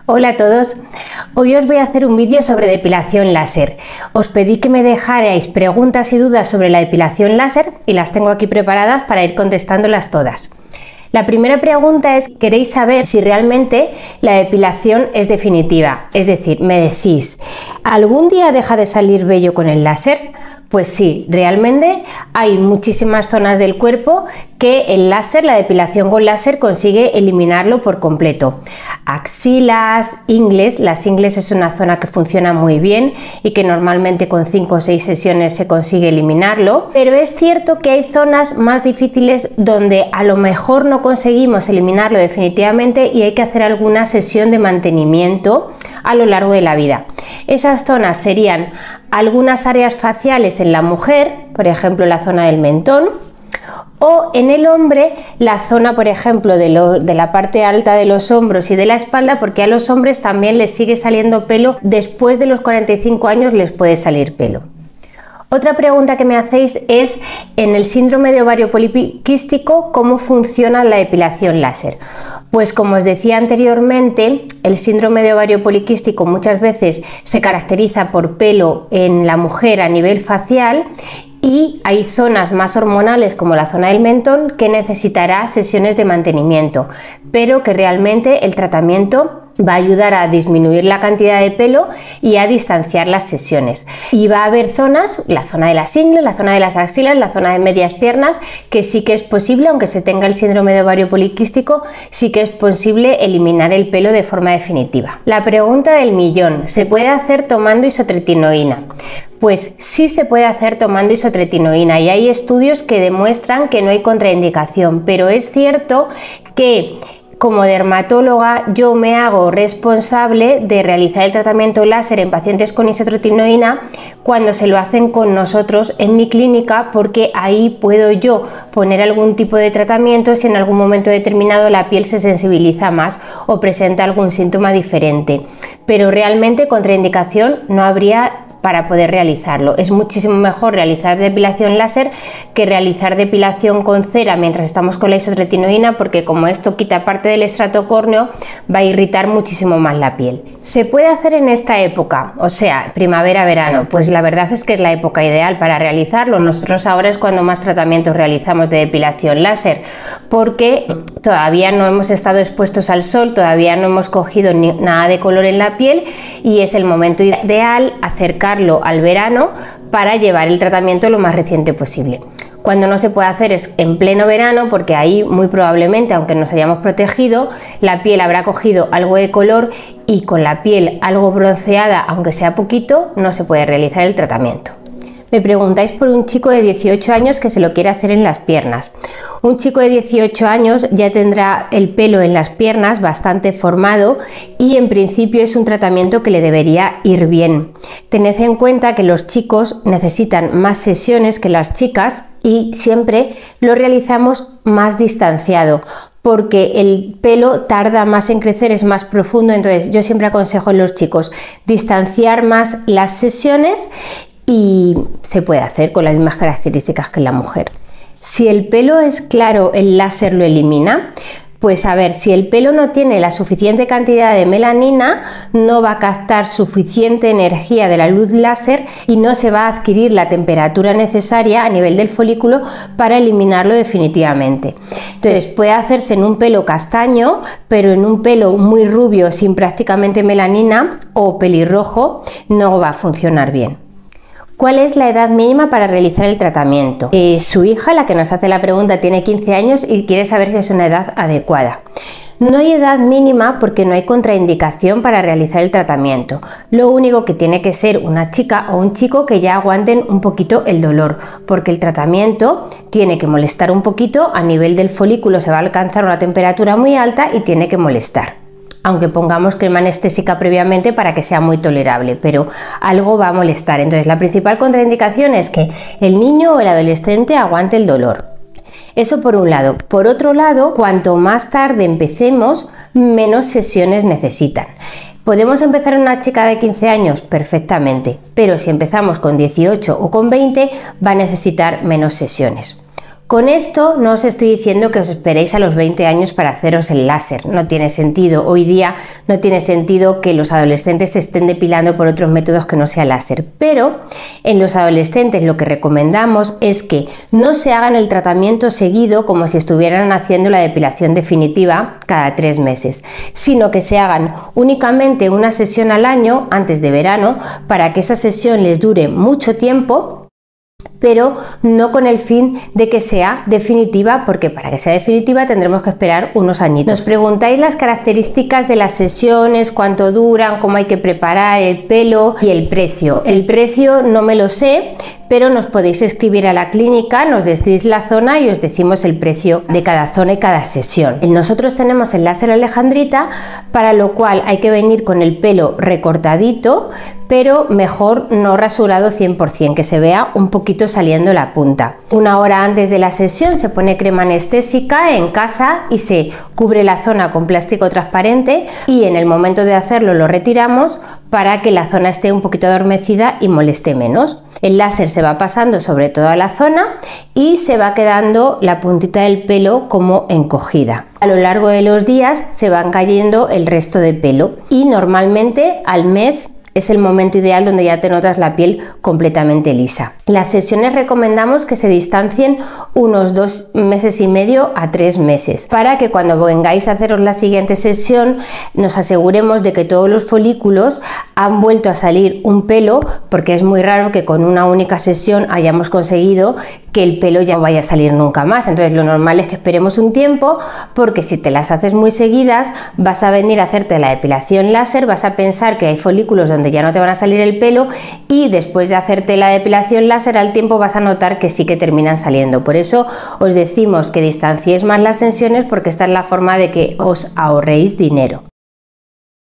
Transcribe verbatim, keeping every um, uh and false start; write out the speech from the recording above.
Hola a todos, hoy os voy a hacer un vídeo sobre depilación láser. Os pedí que me dejarais preguntas y dudas sobre la depilación láser y las tengo aquí preparadas para ir contestándolas todas. La primera pregunta es, ¿queréis saber si realmente la depilación es definitiva? Es decir, me decís, ¿algún día deja de salir vello con el láser? Pues sí, realmente hay muchísimas zonas del cuerpo que el láser, la depilación con láser, consigue eliminarlo por completo. Axilas, ingles, las ingles es una zona que funciona muy bien y que normalmente con cinco o seis sesiones se consigue eliminarlo, pero es cierto que hay zonas más difíciles donde a lo mejor no conseguimos eliminarlo definitivamente y hay que hacer alguna sesión de mantenimiento a lo largo de la vida. Esas zonas serían algunas áreas faciales en la mujer, por ejemplo la zona del mentón, o en el hombre la zona, por ejemplo, de, lo, de la parte alta de los hombros y de la espalda, porque a los hombres también les sigue saliendo pelo, después de los cuarenta y cinco años les puede salir pelo. Otra pregunta que me hacéis es, en el síndrome de ovario poliquístico, ¿cómo funciona la depilación láser? Pues como os decía anteriormente, el síndrome de ovario poliquístico muchas veces se caracteriza por pelo en la mujer a nivel facial y hay zonas más hormonales como la zona del mentón que necesitará sesiones de mantenimiento, pero que realmente el tratamiento va a ayudar a disminuir la cantidad de pelo y a distanciar las sesiones. Y va a haber zonas, la zona de las ingles, la zona de las axilas, la zona de medias piernas, que sí que es posible, aunque se tenga el síndrome de ovario poliquístico, sí que es posible eliminar el pelo de forma definitiva. La pregunta del millón, ¿se puede hacer tomando isotretinoína? Pues sí se puede hacer tomando isotretinoína y hay estudios que demuestran que no hay contraindicación, pero es cierto que como dermatóloga yo me hago responsable de realizar el tratamiento láser en pacientes con isotretinoína cuando se lo hacen con nosotros en mi clínica, porque ahí puedo yo poner algún tipo de tratamiento si en algún momento determinado la piel se sensibiliza más o presenta algún síntoma diferente, pero realmente contraindicación no habría para poder realizarlo. Es muchísimo mejor realizar depilación láser que realizar depilación con cera mientras estamos con la isotretinoína, porque como esto quita parte del estrato córneo va a irritar muchísimo más la piel. ¿Se puede hacer en esta época? O sea, primavera-verano. Pues la verdad es que es la época ideal para realizarlo. Nosotros ahora es cuando más tratamientos realizamos de depilación láser, porque todavía no hemos estado expuestos al sol, todavía no hemos cogido ni nada de color en la piel y es el momento ideal acercar al verano para llevar el tratamiento lo más reciente posible. Cuando no se puede hacer es en pleno verano, porque ahí muy probablemente, aunque nos hayamos protegido, la piel habrá cogido algo de color y con la piel algo bronceada, aunque sea poquito, no se puede realizar el tratamiento. Me preguntáis por un chico de dieciocho años que se lo quiere hacer en las piernas. Un chico de dieciocho años ya tendrá el pelo en las piernas bastante formado y en principio es un tratamiento que le debería ir bien. Tened en cuenta que los chicos necesitan más sesiones que las chicas y siempre lo realizamos más distanciado, porque el pelo tarda más en crecer, es más profundo, entonces yo siempre aconsejo a los chicos distanciar más las sesiones y se puede hacer con las mismas características que la mujer. Si el pelo es claro, el láser lo elimina. Pues a ver, si el pelo no tiene la suficiente cantidad de melanina, no va a captar suficiente energía de la luz láser y no se va a adquirir la temperatura necesaria a nivel del folículo para eliminarlo definitivamente. Entonces puede hacerse en un pelo castaño, pero en un pelo muy rubio sin prácticamente melanina o pelirrojo no va a funcionar bien. ¿Cuál es la edad mínima para realizar el tratamiento? Eh, su hija, la que nos hace la pregunta, tiene quince años y quiere saber si es una edad adecuada. No hay edad mínima porque no hay contraindicación para realizar el tratamiento. Lo único que tiene que ser una chica o un chico que ya aguanten un poquito el dolor, porque el tratamiento tiene que molestar un poquito, a nivel del folículo se va a alcanzar una temperatura muy alta y tiene que molestar. Aunque pongamos crema anestésica previamente para que sea muy tolerable, pero algo va a molestar. Entonces la principal contraindicación es que el niño o el adolescente aguante el dolor. Eso por un lado. Por otro lado, cuanto más tarde empecemos, menos sesiones necesitan. ¿Podemos empezar en una chica de quince años? Perfectamente, pero si empezamos con dieciocho o con veinte va a necesitar menos sesiones. Con esto no os estoy diciendo que os esperéis a los veinte años para haceros el láser, no tiene sentido. Hoy día no tiene sentido que los adolescentes se estén depilando por otros métodos que no sea láser, pero en los adolescentes lo que recomendamos es que no se hagan el tratamiento seguido como si estuvieran haciendo la depilación definitiva cada tres meses, sino que se hagan únicamente una sesión al año antes de verano para que esa sesión les dure mucho tiempo, pero no con el fin de que sea definitiva, porque para que sea definitiva tendremos que esperar unos añitos. Nos preguntáis las características de las sesiones, cuánto duran, cómo hay que preparar el pelo y el precio. El precio no me lo sé, pero nos podéis escribir a la clínica, nos decís la zona y os decimos el precio de cada zona y cada sesión. Nosotros tenemos el láser alejandrita, para lo cual hay que venir con el pelo recortadito, pero mejor no rasurado cien por cien, que se vea un poquito saliendo la punta. Una hora antes de la sesión se pone crema anestésica en casa y se cubre la zona con plástico transparente, y en el momento de hacerlo lo retiramos para que la zona esté un poquito adormecida y moleste menos. El láser se va pasando sobre toda la zona y se va quedando la puntita del pelo como encogida. A lo largo de los días se van cayendo el resto de pelo y normalmente al mes es el momento ideal donde ya te notas la piel completamente lisa. Las sesiones recomendamos que se distancien unos dos meses y medio a tres meses para que cuando vengáis a haceros la siguiente sesión nos aseguremos de que todos los folículos han vuelto a salir un pelo, porque es muy raro que con una única sesión hayamos conseguido que el pelo ya no vaya a salir nunca más. Entonces lo normal es que esperemos un tiempo, porque si te las haces muy seguidas vas a venir a hacerte la depilación láser, vas a pensar que hay folículos donde ya no te van a salir el pelo, y después de hacerte la depilación láser al tiempo vas a notar que sí que terminan saliendo. Por eso os decimos que distanciéis más las sesiones, porque esta es la forma de que os ahorréis dinero.